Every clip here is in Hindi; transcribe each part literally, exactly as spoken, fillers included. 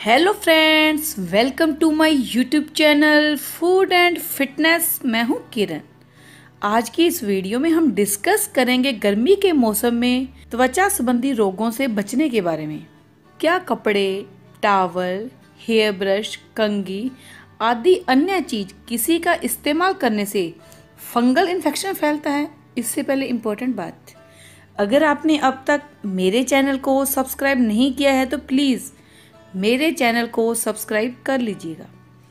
Hello friends, welcome to my YouTube channel food and fitness. मैं हूं किरण। आज की इस वीडियो में हम डिस्कस करेंगे गर्मी के मौसम में त्वचा संबंधी रोगों से बचने के बारे में। क्या कपड़े, टॉवल, हेयर ब्रश, कंघी आदि अन्य चीज किसी का इस्तेमाल करने से फंगल इन्फेक्शन फैलता है? इससे पहले इम्पोर्टेंट बात, अगर आपने अब तक मेरे चैनल को सब्सक्राइब नहीं किया है तो प्लीज़ मेरे चैनल को सब्सक्राइब कर लीजिएगा।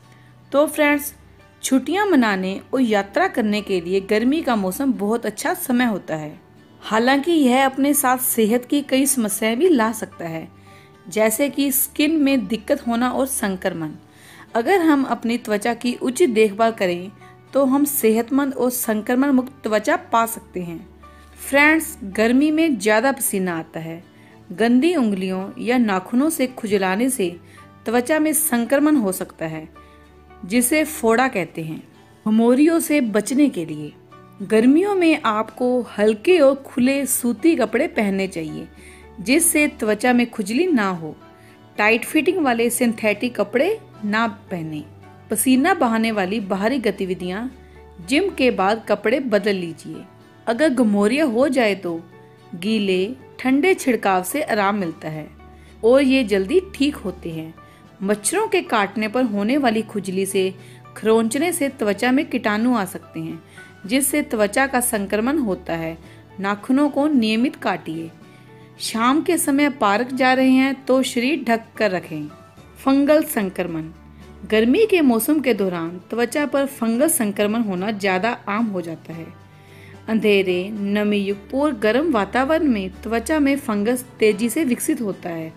तो फ्रेंड्स, छुट्टियां मनाने और यात्रा करने के लिए गर्मी का मौसम बहुत अच्छा समय होता है। हालांकि यह अपने साथ सेहत की कई समस्याएं भी ला सकता है, जैसे कि स्किन में दिक्कत होना और संक्रमण। अगर हम अपनी त्वचा की उचित देखभाल करें तो हम सेहतमंद और संक्रमण मुक्त त्वचा पा सकते हैं। फ्रेंड्स, गर्मी में ज़्यादा पसीना आता है। गंदी उंगलियों या नाखूनों से खुजलाने से त्वचा में संक्रमण हो सकता है, जिसे फोड़ा कहते हैं। घमौरियों से बचने के लिए गर्मियों में आपको हल्के और खुले सूती कपड़े पहनने चाहिए, जिससे त्वचा में खुजली ना हो। टाइट फिटिंग वाले सिंथेटिक कपड़े ना पहने। पसीना बहाने वाली बाहरी गतिविधियां, जिम के बाद कपड़े बदल लीजिए। अगर घमौरियां हो जाए तो गीले ठंडे छिड़काव से आराम मिलता है और ये जल्दी ठीक होते हैं। मच्छरों के काटने पर होने वाली खुजली से खरोंचने से त्वचा में कीटाणु आ सकते हैं, जिससे त्वचा का संक्रमण होता है। नाखूनों को नियमित काटिए। शाम के समय पार्क जा रहे हैं तो शरीर ढक कर रखें। फंगल संक्रमण गर्मी के मौसम के दौरान त्वचा पर फंगल संक्रमण होना ज्यादा आम हो जाता है। अंधेरे, नमी युक्त और गर्म वातावरण में त्वचा में फंगस तेजी से विकसित होता है,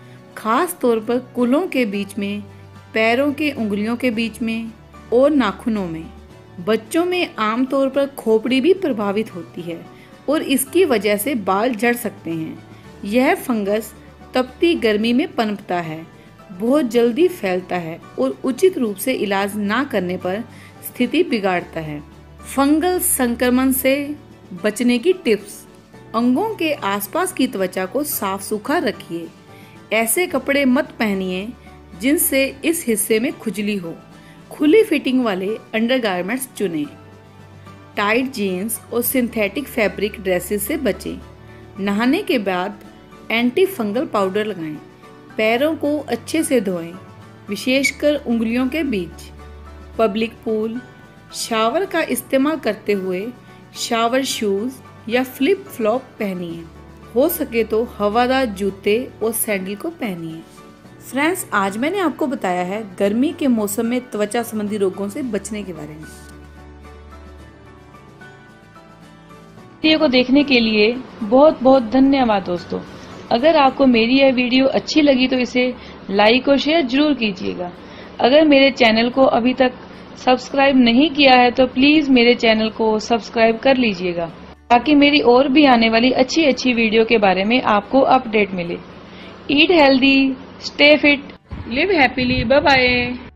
खास तौर पर कुलों के बीच में, पैरों के उंगलियों के बीच में और नाखूनों में। बच्चों में आमतौर पर खोपड़ी भी प्रभावित होती है और इसकी वजह से बाल झड़ सकते हैं। यह फंगस तपती गर्मी में पनपता है, बहुत जल्दी फैलता है और उचित रूप से इलाज ना करने पर स्थिति बिगाड़ता है। फंगल संक्रमण से बचने की टिप्स। अंगों के आसपास की त्वचा को साफ सुथरा रखिए। ऐसे कपड़े मत पहनिए जिनसे इस हिस्से में खुजली हो। खुली फिटिंग वाले अंडरगारमेंट्स चुनें। टाइट जीन्स और सिंथेटिक फैब्रिक ड्रेसेस से बचें। नहाने के बाद एंटी फंगल पाउडर लगाएं। पैरों को अच्छे से धोएं, विशेषकर उंगलियों के बीच। पब्लिक पूल, शावर का इस्तेमाल करते हुए शावर शूज या फ्लिप फ्लॉप पहनिए। हो सके तो हवादार जूते और सैंडल को पहनिए। फ्रेंड्स, आज मैंने आपको बताया है गर्मी के मौसम में त्वचा संबंधी रोगों से बचने के बारे में। वीडियो को देखने के लिए बहुत बहुत धन्यवाद दोस्तों। अगर आपको मेरी यह वीडियो अच्छी लगी तो इसे लाइक और शेयर जरूर कीजिएगा। अगर मेरे चैनल को अभी तक सब्सक्राइब नहीं किया है तो प्लीज मेरे चैनल को सब्सक्राइब कर लीजिएगा, ताकि मेरी और भी आने वाली अच्छी अच्छी वीडियो के बारे में आपको अपडेट मिले। Eat healthy, stay fit, live happily. Bye bye.